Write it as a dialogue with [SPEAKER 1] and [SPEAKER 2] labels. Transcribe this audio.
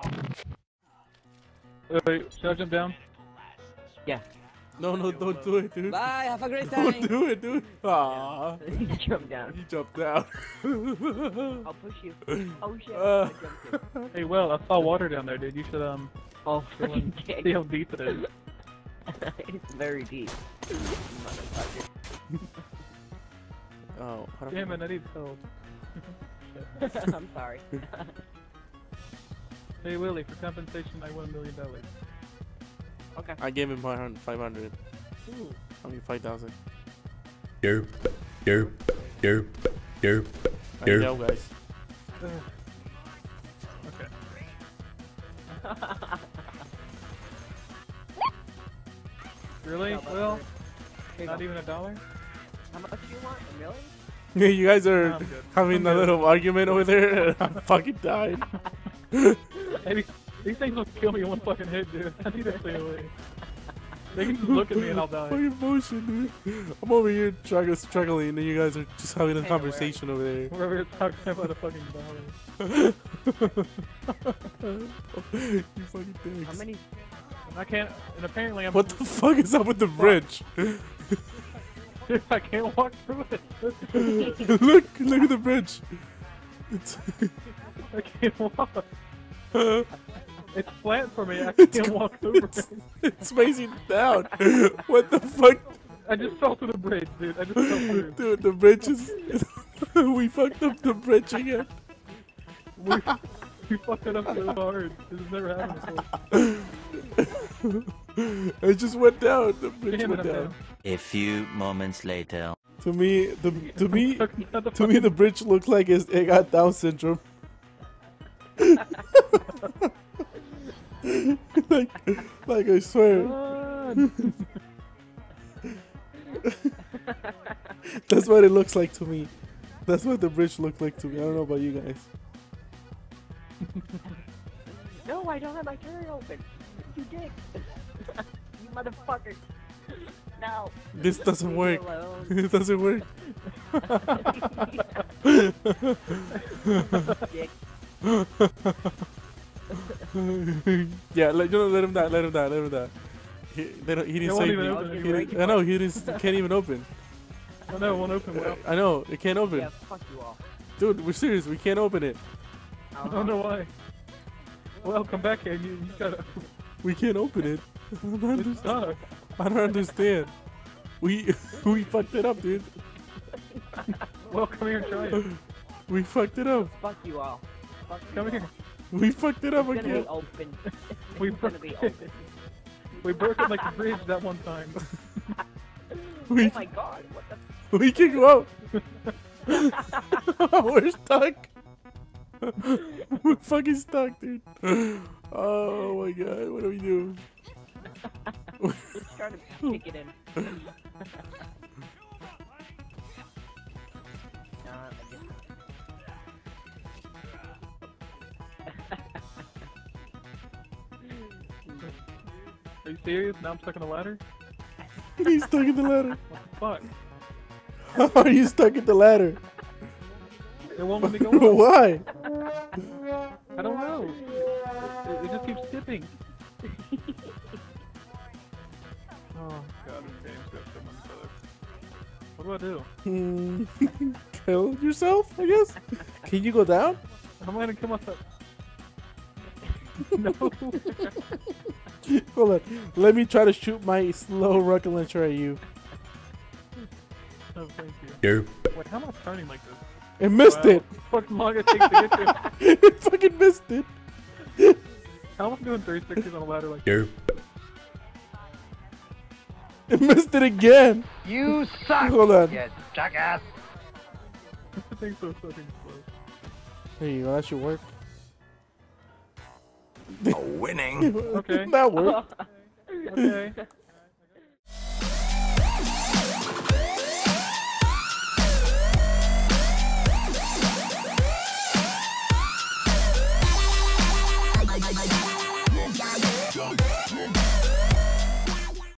[SPEAKER 1] Wait, should I jump down?
[SPEAKER 2] Yeah.
[SPEAKER 3] No, don't do it, dude.
[SPEAKER 2] Bye. Have a great time.
[SPEAKER 3] Don't do it, dude. Aww.
[SPEAKER 2] You jump down.
[SPEAKER 3] You jumped down.
[SPEAKER 2] I'll push you. Oh shit.
[SPEAKER 3] Uh.
[SPEAKER 2] I jumped in.
[SPEAKER 1] Hey, Will, I saw water down there, dude. You should,
[SPEAKER 2] Oh,
[SPEAKER 1] go
[SPEAKER 2] fucking
[SPEAKER 1] and
[SPEAKER 2] dick.
[SPEAKER 1] see how deep it is.
[SPEAKER 2] It's very deep. Motherfucker.
[SPEAKER 3] Oh, how do
[SPEAKER 1] Damn it, I need help.
[SPEAKER 2] I'm sorry.
[SPEAKER 1] Hey, Willie, for compensation, I won $1 million.
[SPEAKER 2] Okay.
[SPEAKER 3] I gave him 500.
[SPEAKER 2] Ooh.
[SPEAKER 3] I mean 5,000.
[SPEAKER 4] Derp, derp, derp, derp,
[SPEAKER 3] I need
[SPEAKER 4] derp.
[SPEAKER 3] help, guys.
[SPEAKER 1] Okay. Really?
[SPEAKER 2] No, but
[SPEAKER 1] Will?
[SPEAKER 2] Here you
[SPEAKER 1] Not
[SPEAKER 2] go.
[SPEAKER 1] even $1?
[SPEAKER 2] How much do you want? $1 million?
[SPEAKER 3] Yeah, you guys are
[SPEAKER 1] I'm good.
[SPEAKER 3] having
[SPEAKER 1] I'm
[SPEAKER 3] a
[SPEAKER 1] good.
[SPEAKER 3] little argument over there, and I'm fucking dying.
[SPEAKER 1] Hey, these things will kill me in one fucking hit, dude. I need to stay away. They can just look at me and I'll die.
[SPEAKER 3] Fucking motion, dude. I'm over here struggling, and you guys are just having a
[SPEAKER 2] Hey,
[SPEAKER 3] conversation over there.
[SPEAKER 1] We're over here talking about a fucking dollar.
[SPEAKER 3] You fucking
[SPEAKER 2] How
[SPEAKER 3] dicks.
[SPEAKER 2] many?
[SPEAKER 1] I can't, and apparently I'm.
[SPEAKER 3] What the fuck is up with the bridge?
[SPEAKER 1] I can't walk through it.
[SPEAKER 3] look at the bridge. It's
[SPEAKER 1] I can't walk. It's flat for me. I can't walk over it.
[SPEAKER 3] it's facing down. What the fuck?
[SPEAKER 1] I just fell through the bridge, dude. I just fell through.
[SPEAKER 3] Dude, the bridge is... we fucked up the bridge again.
[SPEAKER 1] We fucked it up so hard. This has never happened before.
[SPEAKER 3] It just went down. The bridge
[SPEAKER 1] Damn it,
[SPEAKER 3] went
[SPEAKER 1] I'm
[SPEAKER 3] down.
[SPEAKER 1] down.
[SPEAKER 5] A few moments later.
[SPEAKER 3] To me, the
[SPEAKER 1] Fucking-
[SPEAKER 3] the bridge looked like it got Down syndrome. like I swear,
[SPEAKER 1] God.
[SPEAKER 3] that's what it looks like to me. That's what the bridge looked like to me. I don't know about you guys.
[SPEAKER 2] No, I don't have my carry open. You dick. You motherfucker. No.
[SPEAKER 3] This doesn't
[SPEAKER 2] Leave
[SPEAKER 3] work.
[SPEAKER 2] me alone.
[SPEAKER 3] It doesn't work.
[SPEAKER 2] Dick.
[SPEAKER 3] Yeah, let him die. Let him die. He didn't
[SPEAKER 1] won't
[SPEAKER 3] save
[SPEAKER 1] even
[SPEAKER 3] me.
[SPEAKER 1] open it.
[SPEAKER 3] I know he can't even open.
[SPEAKER 1] Oh no, it won't open well.
[SPEAKER 3] I know it can't open.
[SPEAKER 2] Yeah, fuck you all.
[SPEAKER 3] Dude, we're serious. We can't open it.
[SPEAKER 1] I don't know why. Well, come back here. You gotta.
[SPEAKER 3] We can't open it.
[SPEAKER 1] It's stuck.
[SPEAKER 3] I don't understand. We fucked it up, dude.
[SPEAKER 1] Well, come here and try it.
[SPEAKER 3] We fucked it up.
[SPEAKER 2] Fuck you all. Fuck you
[SPEAKER 1] Come
[SPEAKER 2] all.
[SPEAKER 1] here.
[SPEAKER 3] We fucked it up
[SPEAKER 2] It's gonna
[SPEAKER 3] again.
[SPEAKER 2] be open.
[SPEAKER 1] We
[SPEAKER 2] It's gonna
[SPEAKER 1] broke
[SPEAKER 2] be
[SPEAKER 1] it.
[SPEAKER 2] open.
[SPEAKER 1] We broke it like a bridge that one time.
[SPEAKER 3] We
[SPEAKER 2] Oh my god, what the
[SPEAKER 3] we can go out. We're stuck. We're fucking stuck, dude. Oh my god, what do we do?
[SPEAKER 2] Just try to kick it in. I just-
[SPEAKER 1] Are you serious? Now I'm stuck on the ladder?
[SPEAKER 3] He's stuck in the ladder.
[SPEAKER 1] What the fuck?
[SPEAKER 3] How are you stuck in the ladder?
[SPEAKER 1] It won't let me go up.
[SPEAKER 3] Why?
[SPEAKER 1] I don't know. It just keeps skipping. Oh god, this game's got so much better. What do I do?
[SPEAKER 3] Kill yourself, I guess? Can you go down?
[SPEAKER 1] How am I gonna kill myself? No.
[SPEAKER 3] Hold on. Let me try to shoot my slow rocket launcher at you.
[SPEAKER 1] No, thank you.
[SPEAKER 4] Derp,
[SPEAKER 1] Wait, how am I turning like this?
[SPEAKER 3] It missed
[SPEAKER 1] Wow.
[SPEAKER 3] it.
[SPEAKER 1] Fuck long it takes to get to.
[SPEAKER 3] It fucking missed it.
[SPEAKER 1] How am I doing 360s on a ladder like
[SPEAKER 4] derp,
[SPEAKER 3] It missed it again.
[SPEAKER 6] You suck,
[SPEAKER 3] Hold on.
[SPEAKER 6] you jackass.
[SPEAKER 1] this thing's so fucking slow.
[SPEAKER 3] There you go. That should work.
[SPEAKER 4] winning.
[SPEAKER 1] Okay.
[SPEAKER 3] That worked.
[SPEAKER 1] Okay.